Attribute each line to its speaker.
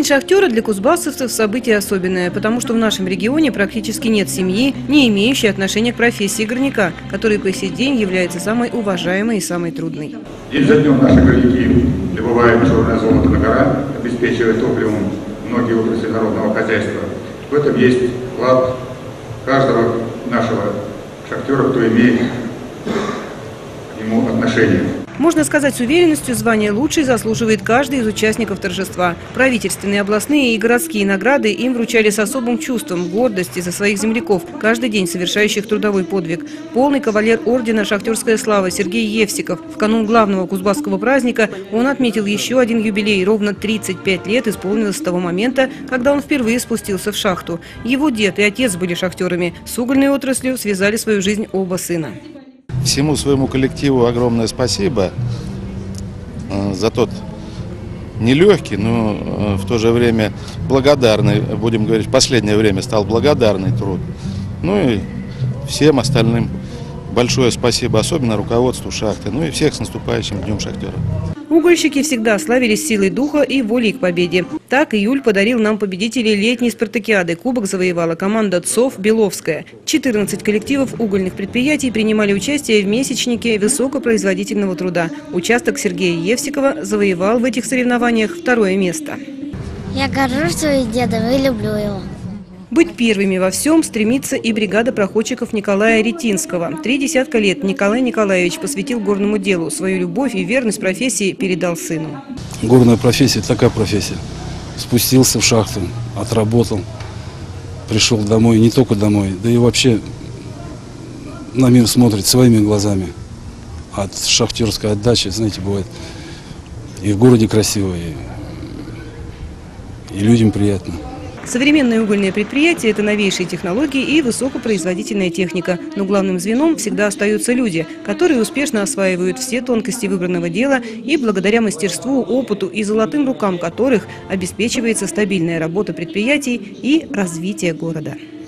Speaker 1: шахтера для кузбассовцев событие особенное, потому что в нашем регионе практически нет семьи, не имеющей отношения к профессии горняка, которая по сей день является самой уважаемой и самой трудной.
Speaker 2: День за днем наши горняки, добывая черное золото на горах, обеспечивая топливом многие отрасли народного хозяйства. В этом есть вклад каждого нашего шахтера, кто имеет к нему отношение.
Speaker 1: Можно сказать с уверенностью, звание «Лучший» заслуживает каждый из участников торжества. Правительственные, областные и городские награды им вручали с особым чувством гордости за своих земляков, каждый день совершающих трудовой подвиг. Полный кавалер ордена «Шахтерская слава» Сергей Евсиков. В канун главного кузбасского праздника он отметил еще один юбилей. Ровно 35 лет исполнилось с того момента, когда он впервые спустился в шахту. Его дед и отец были шахтерами. С угольной отраслью связали свою жизнь оба сына.
Speaker 3: Всему своему коллективу огромное спасибо за тот нелегкий, но в то же время благодарный, будем говорить, в последнее время стал благодарный труд. Ну и всем остальным большое спасибо, особенно руководству шахты, ну и всех с наступающим Днем шахтера.
Speaker 1: Угольщики всегда славились силой духа и волей к победе. Так июль подарил нам победителей летней спартакиады. Кубок завоевала команда ЦОВ «Беловская». 14 коллективов угольных предприятий принимали участие в месячнике высокопроизводительного труда. Участок Сергея Евсикова завоевал в этих соревнованиях второе место.
Speaker 4: Я горжусь своим дедом и люблю его.
Speaker 1: Быть первыми во всем стремится и бригада проходчиков Николая Ретинского. 30 лет Николай Николаевич посвятил горному делу. Свою любовь и верность профессии передал сыну.
Speaker 5: Горная профессия – такая профессия. Спустился в шахту, отработал, пришел домой, не только домой, да и вообще на мир смотрит своими глазами. От шахтерской отдачи, знаете, бывает и в городе красиво, и людям приятно.
Speaker 1: Современное угольное предприятие – это новейшие технологии и высокопроизводительная техника. Но главным звеном всегда остаются люди, которые успешно осваивают все тонкости выбранного дела и благодаря мастерству, опыту и золотым рукам которых обеспечивается стабильная работа предприятий и развитие города.